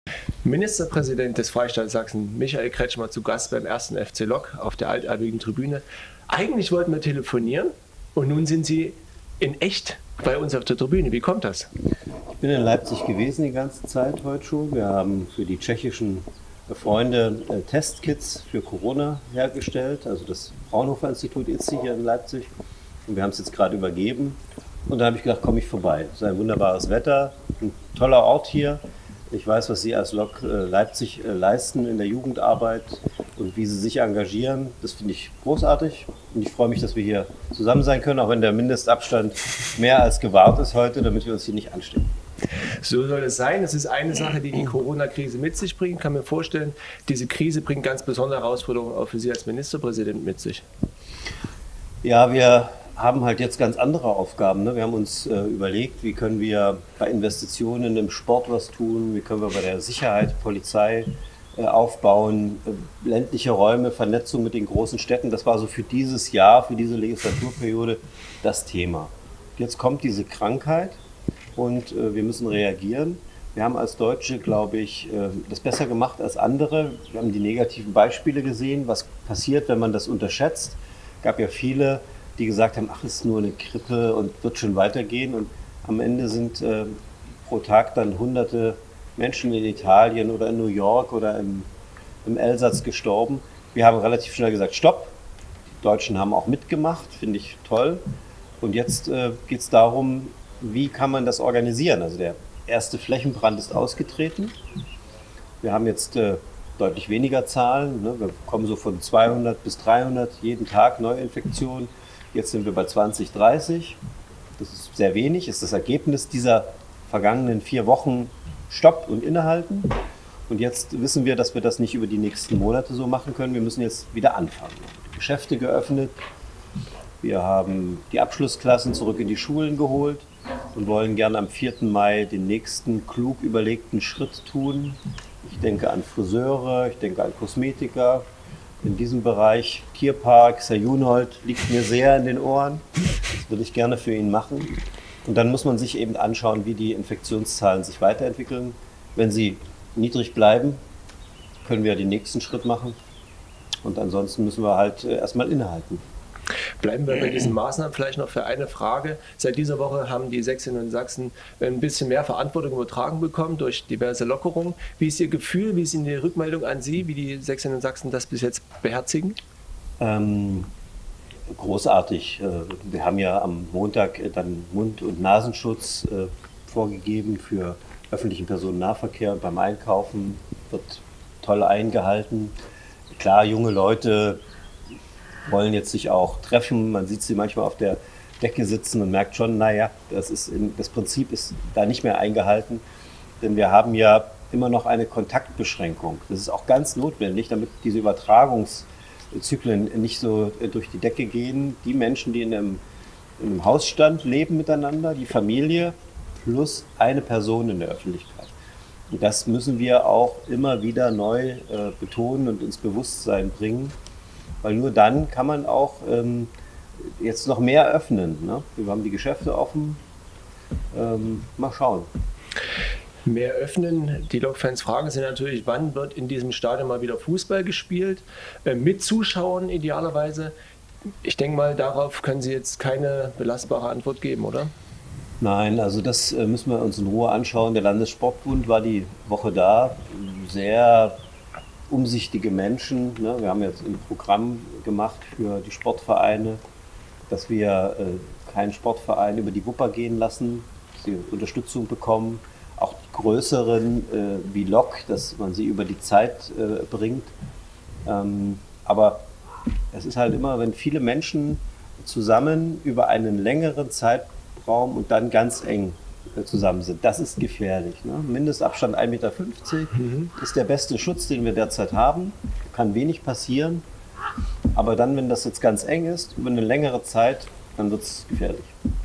Ministerpräsident des Freistaats Sachsen, Michael Kretschmer, zu Gast beim 1. FC Lok auf der altehrwürdigen Tribüne. Eigentlich wollten wir telefonieren und nun sind Sie in echt bei uns auf der Tribüne. Wie kommt das? Ich bin in Leipzig gewesen die ganze Zeit heute schon. Wir haben für die tschechischen Freunde Testkits für Corona hergestellt. Also das Fraunhofer-Institut ITSI hier in Leipzig. Und wir haben es jetzt gerade übergeben. Und da habe ich gedacht, komme ich vorbei. Es ist ein wunderbares Wetter, ein toller Ort hier. Ich weiß, was Sie als Lok Leipzig leisten in der Jugendarbeit und wie Sie sich engagieren. Das finde ich großartig und ich freue mich, dass wir hier zusammen sein können, auch wenn der Mindestabstand mehr als gewahrt ist heute, damit wir uns hier nicht anstecken. So soll es sein. Es ist eine Sache, die die Corona-Krise mit sich bringt. Ich kann mir vorstellen, diese Krise bringt ganz besondere Herausforderungen auch für Sie als Ministerpräsident mit sich. Ja, wir haben halt jetzt ganz andere Aufgaben. Ne? Wir haben uns überlegt, wie können wir bei Investitionen im Sport was tun, wie können wir bei der Sicherheit, Polizei aufbauen, ländliche Räume, Vernetzung mit den großen Städten. Das war so für dieses Jahr, für diese Legislaturperiode das Thema. Jetzt kommt diese Krankheit und wir müssen reagieren. Wir haben als Deutsche, glaube ich, das besser gemacht als andere. Wir haben die negativen Beispiele gesehen, was passiert, wenn man das unterschätzt. Es gab ja viele, die gesagt haben, ach, es ist nur eine Grippe und wird schon weitergehen. Und am Ende sind pro Tag dann hunderte Menschen in Italien oder in New York oder im Elsass gestorben. Wir haben relativ schnell gesagt, stopp. Die Deutschen haben auch mitgemacht, finde ich toll. Und jetzt geht es darum, wie kann man das organisieren? Also der erste Flächenbrand ist ausgetreten. Wir haben jetzt deutlich weniger Zahlen. Ne? Wir kommen so von 200 bis 300 jeden Tag Neuinfektionen. Jetzt sind wir bei 20, 30. Das ist sehr wenig, ist das Ergebnis dieser vergangenen 4 Wochen Stopp und Innehalten. Und jetzt wissen wir, dass wir das nicht über die nächsten Monate so machen können. Wir müssen jetzt wieder anfangen. Geschäfte geöffnet. Wir haben die Abschlussklassen zurück in die Schulen geholt und wollen gerne am 4. Mai den nächsten klug überlegten Schritt tun. Ich denke an Friseure, ich denke an Kosmetiker. In diesem Bereich Tierpark, Herr Junold liegt mir sehr in den Ohren. Das würde ich gerne für ihn machen. Und dann muss man sich eben anschauen, wie die Infektionszahlen sich weiterentwickeln. Wenn sie niedrig bleiben, können wir den nächsten Schritt machen. Und ansonsten müssen wir halt erstmal innehalten. Bleiben wir bei diesen Maßnahmen vielleicht noch für eine Frage. Seit dieser Woche haben die Sächsinnen und Sachsen ein bisschen mehr Verantwortung übertragen bekommen durch diverse Lockerungen. Wie ist Ihr Gefühl, wie ist Ihnen die Rückmeldung an Sie, wie die Sächsinnen und Sachsen das bis jetzt beherzigen? Großartig. Wir haben ja am Montag dann Mund- und Nasenschutz vorgegeben für öffentlichen Personennahverkehr. Beim Einkaufen wird toll eingehalten. Klar, junge Leute wollen jetzt sich auch treffen. Man sieht sie manchmal auf der Decke sitzen und merkt schon, naja, das Prinzip ist da nicht mehr eingehalten. Denn wir haben ja immer noch eine Kontaktbeschränkung. Das ist auch ganz notwendig, damit diese Übertragungszyklen nicht so durch die Decke gehen. Die Menschen, die in einem Hausstand leben miteinander, die Familie plus eine Person in der Öffentlichkeit. Und das müssen wir auch immer wieder neu betonen und ins Bewusstsein bringen. Weil nur dann kann man auch jetzt noch mehr öffnen. Ne? Wir haben die Geschäfte offen. Mal schauen. Mehr öffnen. Die Lok-Fans fragen sich natürlich, wann wird in diesem Stadion mal wieder Fußball gespielt? Mit Zuschauern idealerweise. Ich denke mal, darauf können Sie jetzt keine belastbare Antwort geben, oder? Nein, also das müssen wir uns in Ruhe anschauen. Der Landessportbund war die Woche da. Sehr umsichtige Menschen. Ne? Wir haben jetzt ein Programm gemacht für die Sportvereine, dass wir keinen Sportverein über die Wupper gehen lassen, dass sie Unterstützung bekommen. Auch die größeren wie Lok, dass man sie über die Zeit bringt. Aber es ist halt immer, wenn viele Menschen zusammen über einen längeren Zeitraum und dann ganz eng zusammen sind. Das ist gefährlich. Ne? Mindestabstand 1,50 Meter ist der beste Schutz, den wir derzeit haben. Kann wenig passieren. Aber dann, wenn das jetzt ganz eng ist, über eine längere Zeit, dann wird es gefährlich.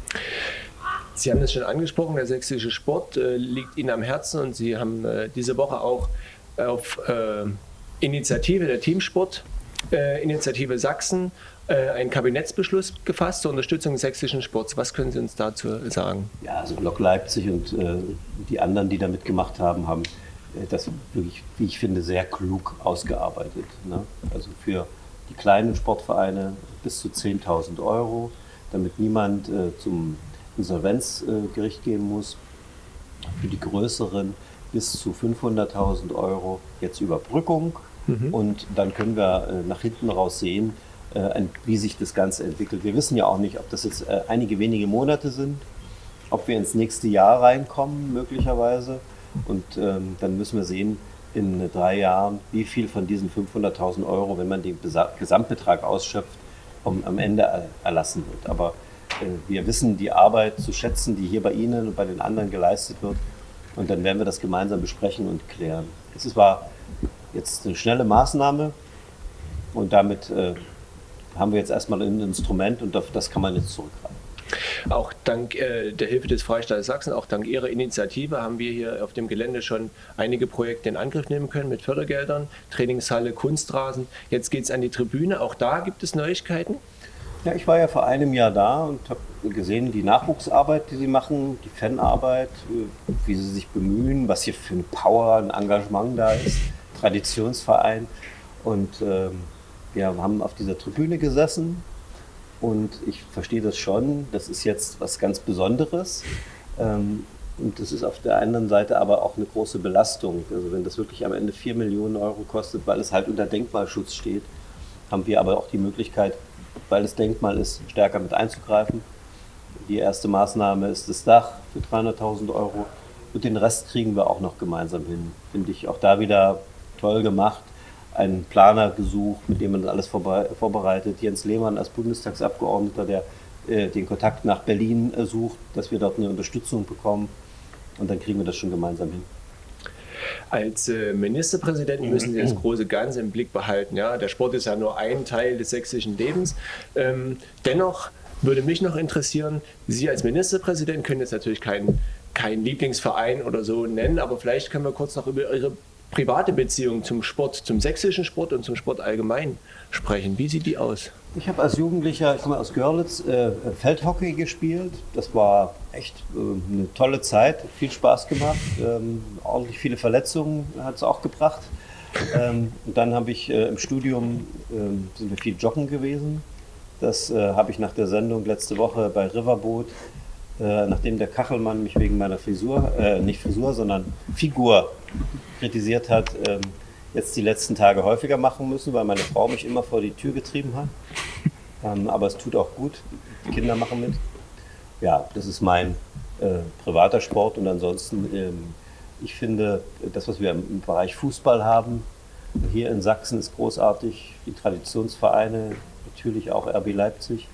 Sie haben das schon angesprochen, der sächsische Sport liegt Ihnen am Herzen und Sie haben diese Woche auch auf Initiative der Teamsport, Initiative Sachsen, einen Kabinettsbeschluss gefasst zur Unterstützung des sächsischen Sports. Was können Sie uns dazu sagen? Ja, also Lok Leipzig und die anderen, die da mitgemacht haben, haben das wirklich, wie ich finde, sehr klug ausgearbeitet. Ne? Also für die kleinen Sportvereine bis zu 10.000 Euro, damit niemand zum Insolvenzgericht gehen muss. Für die größeren bis zu 500.000 Euro jetzt Überbrückung. Und dann können wir nach hinten raus sehen, wie sich das Ganze entwickelt. Wir wissen ja auch nicht, ob das jetzt einige wenige Monate sind, ob wir ins nächste Jahr reinkommen möglicherweise. Und dann müssen wir sehen, in 3 Jahren, wie viel von diesen 500.000 Euro, wenn man den Gesamtbetrag ausschöpft, am Ende erlassen wird. Aber wir wissen die Arbeit zu schätzen, die hier bei Ihnen und bei den anderen geleistet wird. Und dann werden wir das gemeinsam besprechen und klären. Es war jetzt eine schnelle Maßnahme und damit haben wir jetzt erstmal ein Instrument und auf das kann man jetzt zurückgreifen. Auch dank der Hilfe des Freistaates Sachsen, auch dank Ihrer Initiative haben wir hier auf dem Gelände schon einige Projekte in Angriff nehmen können mit Fördergeldern, Trainingshalle, Kunstrasen. Jetzt geht es an die Tribüne, auch da gibt es Neuigkeiten. Ja, ich war ja vor einem Jahr da und habe gesehen, die Nachwuchsarbeit, die sie machen, die Fanarbeit, wie sie sich bemühen, was hier für eine Power, ein Engagement da ist, Traditionsverein. Und wir haben auf dieser Tribüne gesessen und ich verstehe das schon, das ist jetzt was ganz Besonderes. Und das ist auf der anderen Seite aber auch eine große Belastung. Also wenn das wirklich am Ende 4 Millionen Euro kostet, weil es halt unter Denkmalschutz steht, haben wir aber auch die Möglichkeit, weil es Denkmal ist, stärker mit einzugreifen. Die erste Maßnahme ist das Dach für 300.000 Euro und den Rest kriegen wir auch noch gemeinsam hin. Finde ich auch da wieder toll gemacht. Einen Planer gesucht, mit dem man das alles vorbereitet. Jens Lehmann als Bundestagsabgeordneter, der den Kontakt nach Berlin sucht, dass wir dort eine Unterstützung bekommen und dann kriegen wir das schon gemeinsam hin. Als Ministerpräsident müssen Sie das große Ganze im Blick behalten. Ja? Der Sport ist ja nur ein Teil des sächsischen Lebens. Dennoch würde mich noch interessieren, Sie als Ministerpräsident können jetzt natürlich keinen Lieblingsverein oder so nennen, aber vielleicht können wir kurz noch über Ihre private Beziehung zum Sport, zum sächsischen Sport und zum Sport allgemein sprechen. Wie sieht die aus? Ich habe als Jugendlicher, ich komme aus Görlitz, Feldhockey gespielt. Das war echt eine tolle Zeit, viel Spaß gemacht. Ordentlich viele Verletzungen hat es auch gebracht. Und dann habe ich im Studium, sind wir viel joggen gewesen. Das habe ich nach der Sendung letzte Woche bei Riverboot, nachdem der Kachelmann mich wegen meiner Frisur, nicht Frisur, sondern Figur kritisiert hat, jetzt die letzten Tage häufiger machen müssen, weil meine Frau mich immer vor die Tür getrieben hat. Aber es tut auch gut, die Kinder machen mit. Ja, das ist mein privater Sport und ansonsten, ich finde, das, was wir im Bereich Fußball haben, hier in Sachsen ist großartig, die Traditionsvereine, natürlich auch RB Leipzig.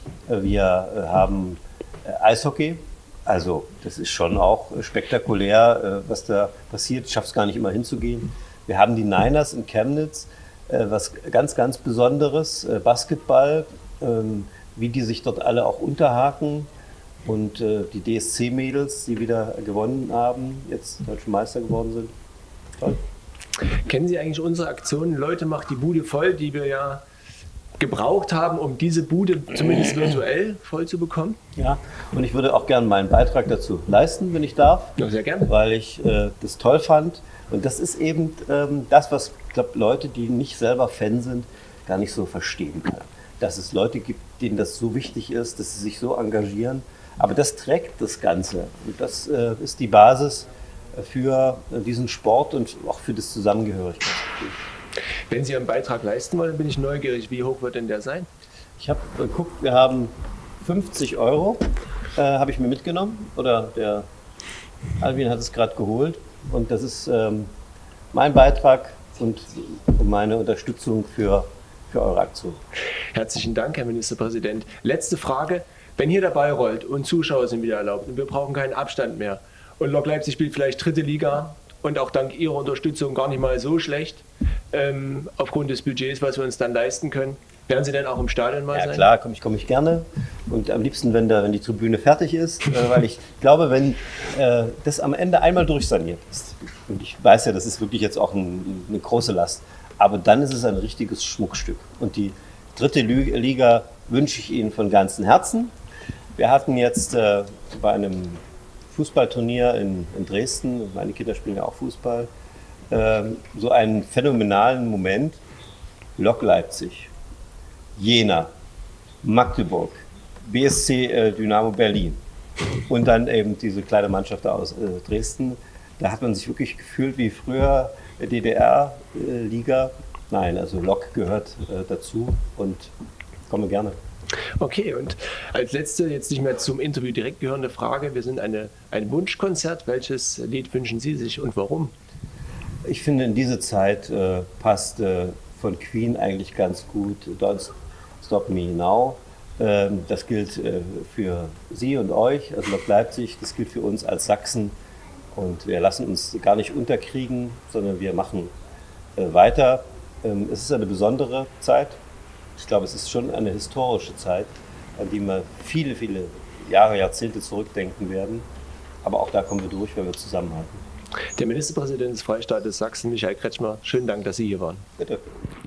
Wir haben Eishockey. Also das ist schon auch spektakulär, was da passiert. Ich schaffe es gar nicht immer hinzugehen. Wir haben die Niners in Chemnitz, was ganz, ganz Besonderes. Basketball, wie die sich dort alle auch unterhaken. Und die DSC-Mädels, die wieder gewonnen haben, jetzt deutsche Meister geworden sind. Toll. Kennen Sie eigentlich unsere Aktion Leute macht die Bude voll, die wir ja gebraucht haben, um diese Bude zumindest virtuell voll zu bekommen? Ja, und ich würde auch gerne meinen Beitrag dazu leisten, wenn ich darf. Ja, sehr gerne. Weil ich das toll fand. Und das ist eben das, was, ich glaube, Leute, die nicht selber Fan sind, gar nicht so verstehen können. Dass es Leute gibt, denen das so wichtig ist, dass sie sich so engagieren. Aber das trägt das Ganze. Und das ist die Basis für diesen Sport und auch für das Zusammengehörigkeitsgefühl. Wenn Sie Ihren Beitrag leisten wollen, bin ich neugierig. Wie hoch wird denn der sein? Ich habe geguckt, wir haben 50 Euro, habe ich mir mitgenommen. Oder der Alvin hat es gerade geholt. Und das ist mein Beitrag und meine Unterstützung für eure Aktion. Herzlichen Dank, Herr Ministerpräsident. Letzte Frage. Wenn hier der Ball rollt und Zuschauer sind wieder erlaubt und wir brauchen keinen Abstand mehr und Lok Leipzig spielt vielleicht 3. Liga und auch dank Ihrer Unterstützung gar nicht mal so schlecht, aufgrund des Budgets, was wir uns dann leisten können. Werden Sie denn auch im Stadion mal sein? Ja klar, komme ich gerne. Und am liebsten, wenn die Tribüne fertig ist, weil ich glaube, wenn das am Ende einmal durchsaniert ist, und ich weiß ja, das ist wirklich jetzt auch eine große Last, aber dann ist es ein richtiges Schmuckstück. Und die 3. Liga wünsche ich Ihnen von ganzem Herzen. Wir hatten jetzt bei einem Fußballturnier in Dresden, meine Kinder spielen ja auch Fußball, so einen phänomenalen Moment. Lok Leipzig, Jena, Magdeburg, BSC Dynamo Berlin und dann eben diese kleine Mannschaft aus Dresden. Da hat man sich wirklich gefühlt wie früher DDR-Liga. Nein, also Lok gehört dazu und komme gerne. Okay, und als letzte, jetzt nicht mehr zum Interview direkt gehörende Frage, wir sind ein Wunschkonzert. Welches Lied wünschen Sie sich und warum? Ich finde, in diese Zeit passt von Queen eigentlich ganz gut Don't Stop Me Now. Das gilt für Sie und euch, also Lok Leipzig, das gilt für uns als Sachsen. Und wir lassen uns gar nicht unterkriegen, sondern wir machen weiter. Es ist eine besondere Zeit. Ich glaube, es ist schon eine historische Zeit, an die wir viele, viele Jahre, Jahrzehnte zurückdenken werden. Aber auch da kommen wir durch, wenn wir zusammenhalten. Der Ministerpräsident des Freistaates Sachsen, Michael Kretschmer, schönen Dank, dass Sie hier waren. Bitte.